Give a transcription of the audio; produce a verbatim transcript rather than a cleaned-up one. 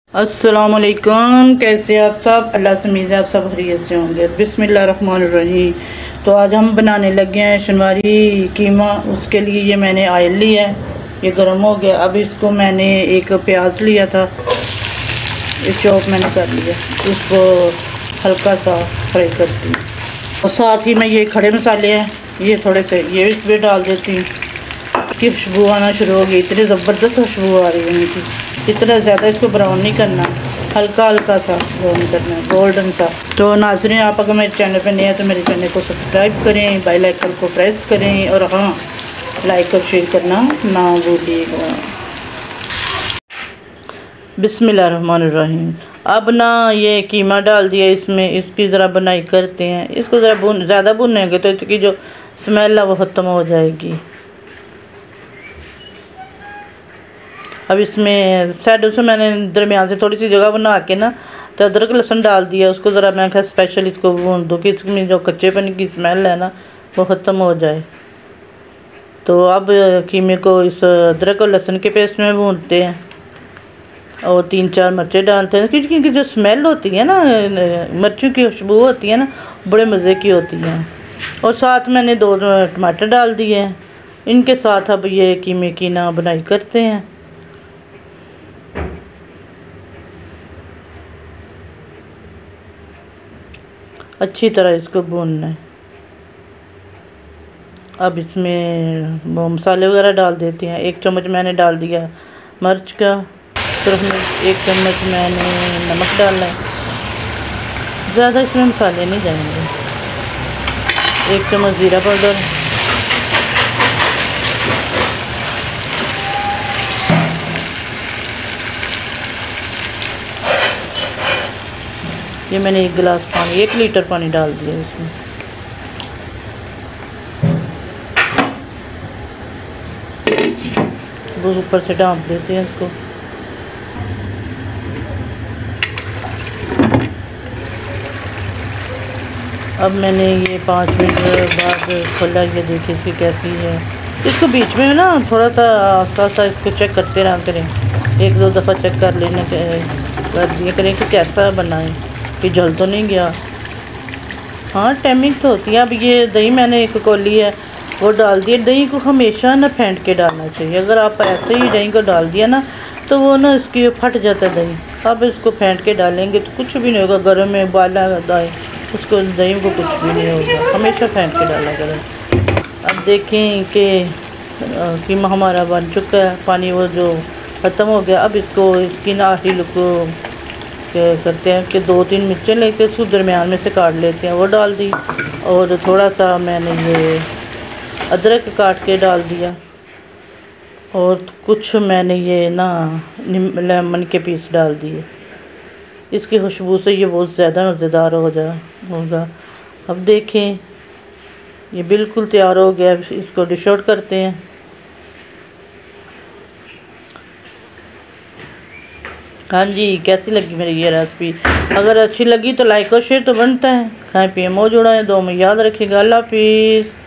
अस्सलामुअलैकुम, कैसे आप सब। अल्लाह से उम्मीद है आप सब खैरियत से होंगे। बिस्मिल्लाहिर्रहमानिर्रहीम। तो आज हम बनाने लगे हैं शनवारी कीमा। उसके लिए ये मैंने ऑयल लिया है, ये गर्म हो गया। अब इसको मैंने एक प्याज लिया था, ये चॉप मैंने कर लिया, इसको हल्का सा फ्राई करती हूँ। और साथ ही में ये खड़े मसाले हैं, ये थोड़े से ये इसमें डाल देती हूँ। इसकी खुशबू आना शुरू हो गई, इतनी ज़बरदस्त खुशबू आ रही है इनकी। इतना ज़्यादा इसको ब्राउन नहीं करना, हल्का हल्का सा ब्राउन करना है, गोल्डन सा। तो नाज़रीन, आप अगर मेरे चैनल पर नए हैं तो मेरे चैनल को सब्सक्राइब करें, बेल आइकन को प्रेस करें और हाँ, लाइक और शेयर करना ना भूलिएगा। बिस्मिल्लाहिर्रहमानिर्रहीम। अब ना ये कीमा डाल दिया इसमें, इसकी ज़रा बनाई करते हैं। इसको ज़रा भून ज़्यादा भूनेंगे तो इसकी जो स्मेल है वो ख़त्म हो जाएगी। अब इसमें साइडों से मैंने दरमियान से थोड़ी सी जगह बना के ना तो अदरक लहसुन डाल दिया। उसको ज़रा मैं क्या स्पेशल इसको भून दूँ कि इसमें जो कच्चेपन की स्मेल है ना वो ख़त्म हो जाए। तो अब कीमे को इस अदरक और लहसुन के पेस्ट में भूनते हैं और तीन चार मिर्चें डालते हैं, क्योंकि इनकी जो स्मेल होती है ना, मिर्चों की खुशबू होती है ना, बड़े मज़े की होती है। और साथ मैंने दो टमाटर डाल दिए हैं। इनके साथ अब ये कीमे की ना बनाई करते हैं। अच्छी तरह इसको भूनना है। अब इसमें वो मसाले वगैरह डाल देते हैं। एक चम्मच मैंने डाल दिया मिर्च का, सिर्फ एक चम्मच मैंने नमक डालना है, ज़्यादा इसमें मसाले नहीं जाएंगे। एक चम्मच ज़ीरा पाउडर, ये मैंने एक गिलास पानी, एक लीटर पानी डाल दिया इसमें। वो ऊपर से ढाँप देते हैं इसको। अब मैंने ये पाँच मिनट बाद खोला, ये देखिए इसकी कैसी है। इसको बीच में ना थोड़ा सा आस्ता आस्ता इसको चेक करते रहा करें, एक दो दफ़ा चेक कर लेना कर दिया करें कि कैसा बना है, कि जल तो नहीं गया। हाँ, टाइमिंग तो होती है। अब ये दही मैंने एक कौली है वो डाल दिया। दही को हमेशा ना फेंट के डालना चाहिए। अगर आप ऐसे ही दही को डाल दिया ना तो वो ना इसकी फट जाता है दही। अब इसको फेंट के डालेंगे तो कुछ भी नहीं होगा। गर्म में उबाला दही, उसको दही को कुछ भी नहीं होगा, हमेशा फेंट के डाला करें। अब देखें कि कीमा हमारा बन चुका है, पानी वो जो ख़त्म हो गया। अब इसको इसकी ना आखिरी लुक करते हैं कि दो तीन मिर्चें लेते हैं, उसको दरमियान में से काट लेते हैं, वो डाल दी। और थोड़ा सा मैंने ये अदरक काट के डाल दिया और कुछ मैंने ये ना लेमन के पीस डाल दिए। इसकी खुशबू से ये बहुत ज़्यादा मज़ेदार हो जा होगा। अब देखें ये बिल्कुल तैयार हो गया। इसको डिश आउट करते हैं। हाँ जी, कैसी लगी मेरी ये रेसिपी। अगर अच्छी लगी तो लाइक और शेयर तो बनता है। खाएं पिए मौज उड़ाएं, दो में याद रखिएगा। अल्लाह हाफिज़।